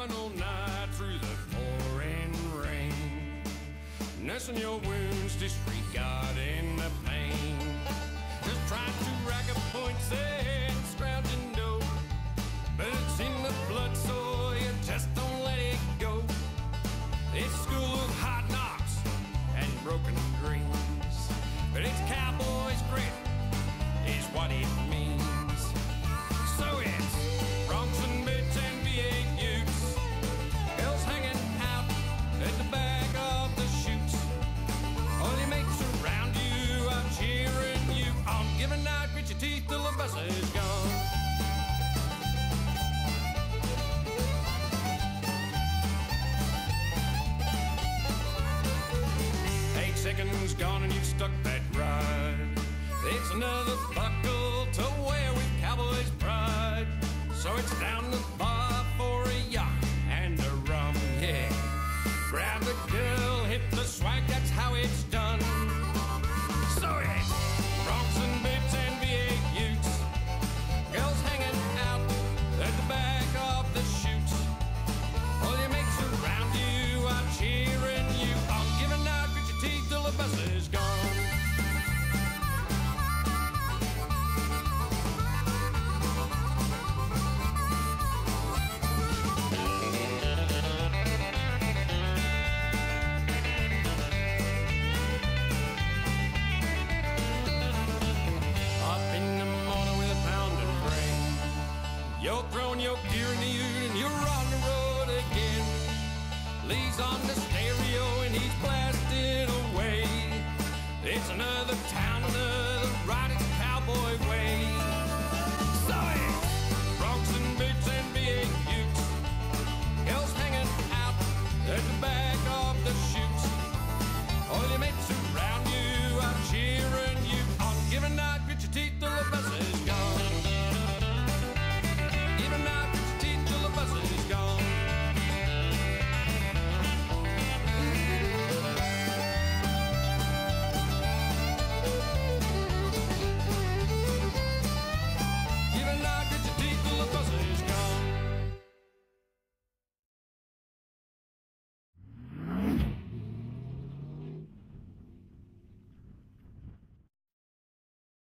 driving all night through the pouring rain, nursing your wounds, disregarding the pain, just trying to rack up points and scrounging dough. But it's in the blood, so you just don't let it go. It's school of hard knocks and broken dreams, but it's cowboys grit is what it means. So it's broncs and mids and V8 Utes, girls hanging out at the back of the chutes. All your mates around you are cheering you on. Give a night, grit your teeth till the bus is gone. 8 seconds gone and you've stuck that ride. It's another buckle to wear with cowboys' pride. So it's down the bar for a yacht and a rum, yeah. Grab the girl, hit the swag, that's how it's done. So it's broncs and bits and V8 Utes, girls hanging out at the back of the chutes. All your mates around you are cheering you on. Give a nod, grit your teeth till the bus is gone. You're throwing your gear in the ute and you're on